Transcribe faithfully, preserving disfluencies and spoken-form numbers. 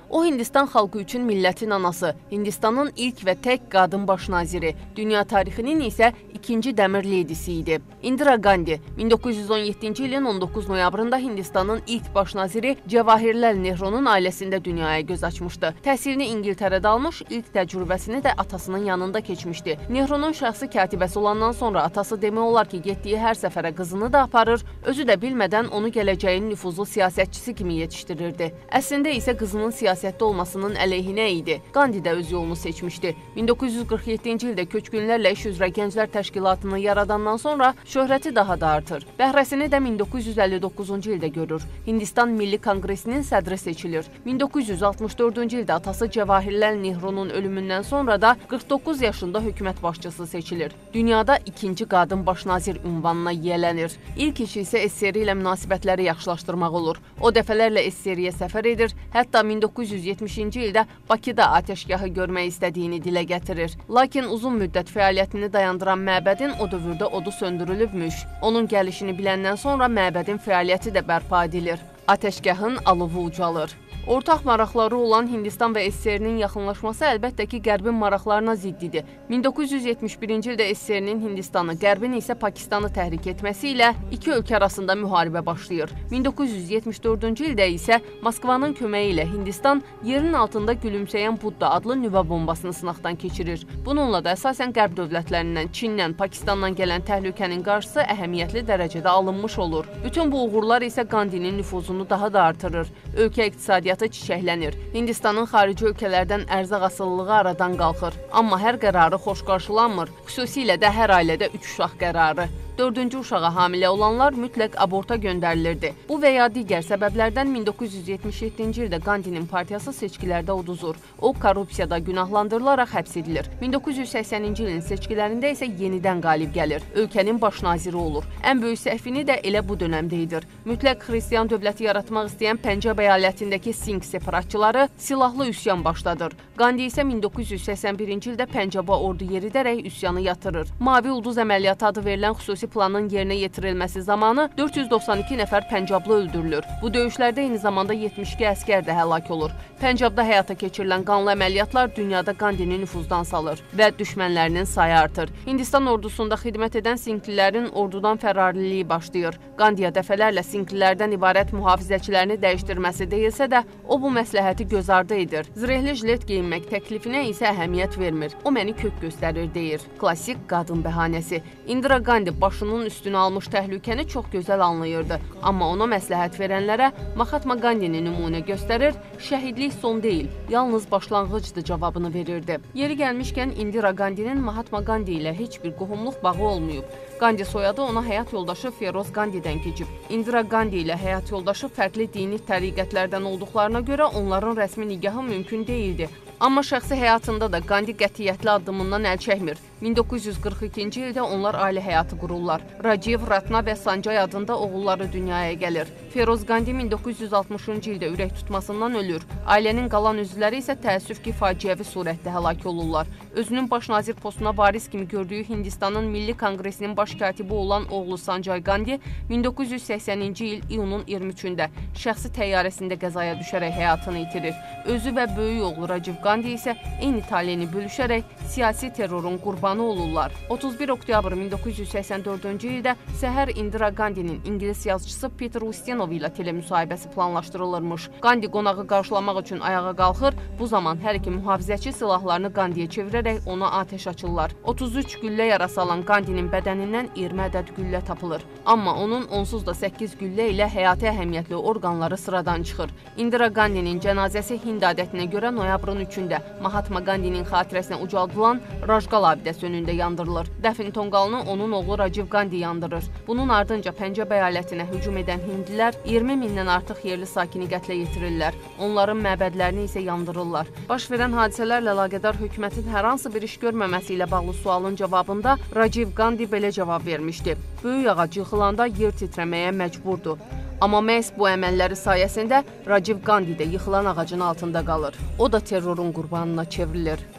O, Hindistan xalqı üçün millətin anası, Hindistanın ilk və tək qadın baş naziri, dünya tarixinin isə ikinci dəmir leydisi idi. Indira Gandhi, min doqquz yüz on yeddinci ilin on doqquz noyabrında Hindistanın ilk baş naziri Cəvahirləl Nehrunun ailəsində dünyaya göz açmışdı. Təhsilini İngiltərədə almış, ilk təcrübəsini də atasının yanında keçmişdi. Nehrunun şəxsi katibəsi olandan sonra atası demək olar ki, getdiyi hər səfərə qızını da aparır, özü də bilmədən onu gələcəyin nüfuzlu siyasətçisi kimi yetişdirirdi. Əslində isə qızının siyasətdə olmasının əleyhinə idi. Gandhi də öz yolunu seçmişdi. min doqquz yüz qırx yeddinci ildə köçkünlərlə iş üzrə Gənclər Təşkilatını yaradandan sonra şöhrəti daha da artır. Bəhrəsini də min doqquz yüz əlli doqquzuncu ildə görür. Hindistan Milli Konqresinin sədri seçilir. min doqquz yüz altmış dördüncü ildə atası Cəvahirləl Nehrunun ölümündən sonra da qırx doqquz yaşında hökumət başçısı seçilir. Dünyada ikinci qadın baş nazir ünvanına yiyələnir. İlk işi isə S S R ilə münasibətləri yaxşılaşdırmaq olur. O dəfələrlə S S R-yə səfər edir, hətta min doqquz yüz yetmişinci ildə Bakıda atəşgahı görmək istədiyini dilə gətirir. Lakin uzun müddət fəaliyyətini dayandıran məbədin o dövrdə odu söndürülübmüş. Onun gəlişini biləndən sonra məbədin fəaliyyəti də bərpa edilir. Atəşgahın alovu ucalır. Ortaq maraqları olan Hindistan və S S R-nin yaxınlaşması əlbəttə ki, Qərbin maraqlarına ziddidir. min doqquz yüz yetmiş birinci ildə S S R-nin Hindistanı, Qərbin isə Pakistanı təhrik etməsi ilə iki ölkə arasında müharibə başlayır. min doqquz yüz yetmiş dördüncü ildə isə Moskvanın köməyi ilə Hindistan yerin altında gülümsəyən Budda adlı nüvə bombasını sınaqdan keçirir. Bununla da əsasən Qərb dövlətlərindən, Çindən, Pakistandan gələn təhlükənin qarşısı əhəmiyyətli dərəcədə alınmış olur. Bütün bu uğurlar isə Gandhinin nüfuzunu daha da artırır. Ölkə iqtisadiyyatı çiçəklənir. Hindistanın xarici ölkələrdən ərzaq asılılığı aradan qalxır. Amma hər qərarı xoş qarşılanmır. Xüsusilə də hər ailədə üç uşaq qərarı. Dördüncü uşağa hamilə olanlar mütləq aborta göndərilirdi. Bu və ya digər səbəblərdən min doqquz yüz yetmiş yeddinci ildə Gandhinin partiyası seçkilərdə uduzur. O, korrupsiyada günahlandırılaraq həbs edilir. min doqquz yüz səksəninci ilin seçkilərində isə yenidən qalib gəlir. Ölkənin baş naziri olur. Ən böyük səhvini də elə bu dönəmdə edir. Mütləq xristian dövləti yaratmaq istəyən Pəncəb əyalətindəki Singh separatçıları silahlı üsyan başladır. Gandhi isə min doqquz yüz səksən birinci ildə Pəncəbə ordu yeridərək üsyanı yatırır. Mavi Ulduz əməliyyatı adı verilən xüsusi planın yerinə yetirilməsi zamanı dörd yüz doxsan iki nəfər Pəncablı öldürülür. Bu döyüşlərdə eyni zamanda yetmiş iki əskər də həlak olur. Pəncabda həyata keçirilən qanlı əməliyyatlar dünyada Gandhini nüfuzdan salır və düşmənlərinin sayı artır. Hindistan ordusunda xidmət edən Singhlilərin ordudan fərarliliyi başlayır. Gandhiyə dəfələrlə Singhlilərdən ibarət mühafizəçilərini dəyişdirməsi deyilsə də, o bu məsləhəti göz ardı edir. Zirehli jilet geyinmək təklifinə isə əhəmiyyət vermir. O məni kök göstərir, deyir. Klassik qadın bəhanəsi. Indira Gandhi başının üstünə almış təhlükəni çox gözəl anlayırdı. Amma ona məsləhət verənlərə Mahatma Gandhini nümunə göstərir, şəhidlik son deyil, yalnız başlanğıcdır cavabını verirdi. Yeri gəlmişkən Indira Gandhinin Mahatma Gandhi ilə heç bir qohumluq bağı olmayıb. Gandhi soyadı ona həyat yoldaşı Feroz Gandhidən keçib. Indira Gandhi ilə həyat yoldaşı fərqli dini təriqətlərdən olduqlarına görə onların rəsmi nigahı mümkün deyildi. Amma şəxsi həyatında da Gandhi qətiyyətli addımından əl çəkmir. min doqquz yüz qırx ikinci ildə onlar ailə həyatı qururlar. Rajiv, Ratna və Sanjay adında oğulları dünyaya gəlir. Feroz Gandhi min doqquz yüz altmışıncı ildə ürək tutmasından ölür. Ailənin qalan üzvləri isə təəssüf ki, faciəvi surətdə həlak olurlar. Özünün baş nazir postuna varis kimi gördüyü Hindistanın Milli Konqresinin baş katibi olan oğlu Sanjay Gandhi min doqquz yüz səksəninci il iyunun iyirmi üçündə şəxsi təyyarəsində qəzaya düşərək həyatını itirir. Özü və böyük oğlu Rajiv Gandhi isə eyni taleyini bölüşərək siyasi terrorun qurbanı olurlar. otuz bir oktyabr min doqquz yüz səksən dördüncü ildə səhər Indira Gandhinin İngilis yazıçısı Peter Ustinov ilə telemüsahibəsi planlaşdırılırmış. Gandhi qonağı qarşılamaq üçün ayağa qalxır. Bu zaman hər iki mühafizəçi silahlarını Gandhiyə çevirərək ona atəş açırlar. otuz üç güllə yarası alan Gandhinin bədənindən iyirmi ədəd güllə tapılır. Amma onun onsuz da səkkiz güllə ilə həyati əhəmiyyətli orqanları sıradan çıxır. Indira Gandhinin cənazəsi Hind adətinə görə noyabrın üçündə Mahatma Gandhinin xatirəsinə ucaldılan Rajgal abidəsi önündə yandırılır. Dəfn tonqalını onun oğlu Rajiv Gandhi yandırır. Bunun ardınca Pəncəb əyalətinə hücum edən hindlilər iyirmi mindən artıq yerli sakini qətlə yetirirlər. Onların məbədlərini isə yandırırlar. Baş verən hadisələrlə əlaqədar hökumətin hər hansı bir iş görməməsi ilə bağlı sualın cavabında Rajiv Gandhi belə cavab vermişdi. Böyük ağac yıxılanda yer titrəməyə məcburdur. Amma məhz bu əməlləri sayəsində Rajiv Gandhi də yıxılan ağacın altında qalır. O da terrorun qurbanına çevrilir.